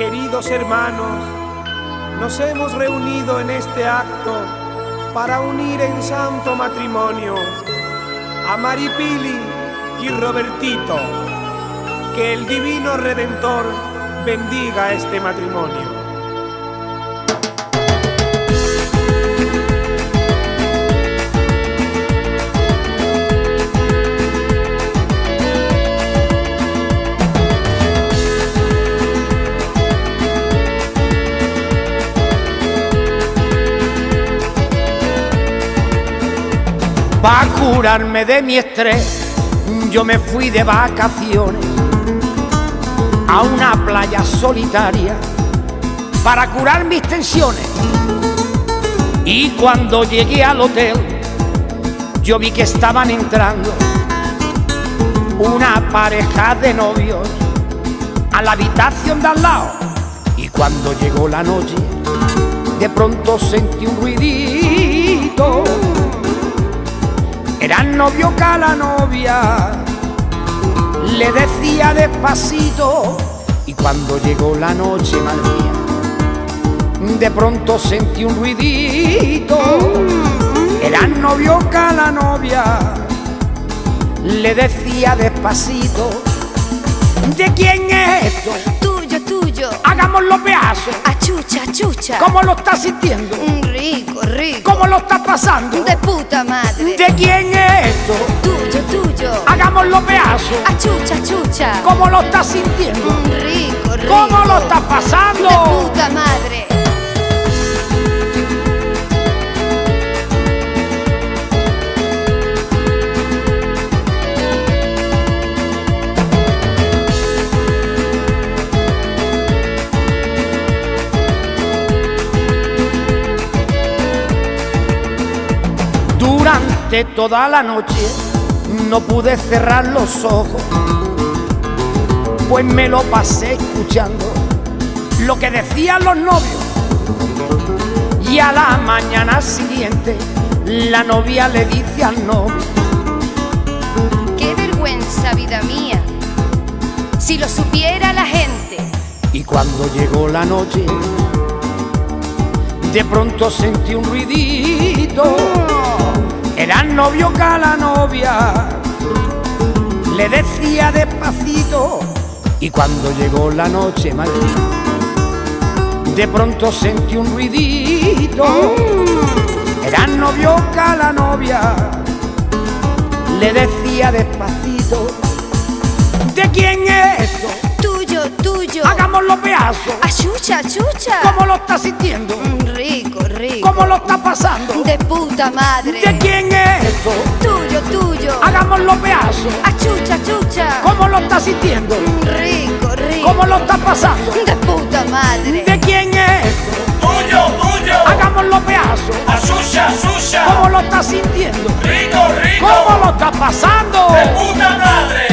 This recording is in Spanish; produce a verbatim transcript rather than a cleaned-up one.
Queridos hermanos, nos hemos reunido en este acto para unir en santo matrimonio a Maripili y Robertito. Que el Divino Redentor bendiga este matrimonio. Pa' curarme de mi estrés, yo me fui de vacaciones a una playa solitaria para curar mis tensiones. Y cuando llegué al hotel, yo vi que estaban entrando una pareja de novios a la habitación de al lado. Y cuando llegó la noche, de pronto sentí un ruidito. Era el novio que a la novia le decía despacito. Y cuando llegó la noche, madre mía, de pronto sentí un ruidito. Era el novio que a la novia le decía despacito. ¿De quién es esto? Tuyo, tuyo. Hagamos los pedazos. Achucha, chucha. ¿Cómo lo estás sintiendo? Rico, rico. ¿Cómo lo estás pasando? De puta madre. ¿De quién es esto? Tuyo, tuyo. Hagamos los pedazos. Achucha, chucha. ¿Cómo lo estás sintiendo? Rico, rico. ¿Cómo lo estás pasando? De puta madre. Durante toda la noche no pude cerrar los ojos, pues me lo pasé escuchando lo que decían los novios. Y a la mañana siguiente la novia le dice al novio: qué vergüenza, vida mía, si lo supiera la gente. Y cuando llegó la noche, de pronto sentí un ruidito. Era el novio que a la novia le decía despacito. Y cuando llegó la noche, madre mía, de pronto sentí un ruidito. Era el novio que a la novia le decía despacito. ¿De quién es esto? Tuyo, tuyo. Hagamos los pedazos. Achucha, chucha. ¿Cómo lo estás sintiendo? Rico, rico. ¿Cómo lo estás pasando? De puta madre. ¿De quién es esto? Tuyo, tuyo. Hagamos los pedazos. Achucha, chucha. ¿Cómo lo estás sintiendo? Rico, rico. ¿Cómo lo estás pasando? De puta madre. ¿De quién es esto? Tuyo, tuyo. Hagamos los pedazos. Asusha, asusha. ¿Cómo lo estás sintiendo? Rico, rico. ¿Cómo lo estás pasando? De puta madre.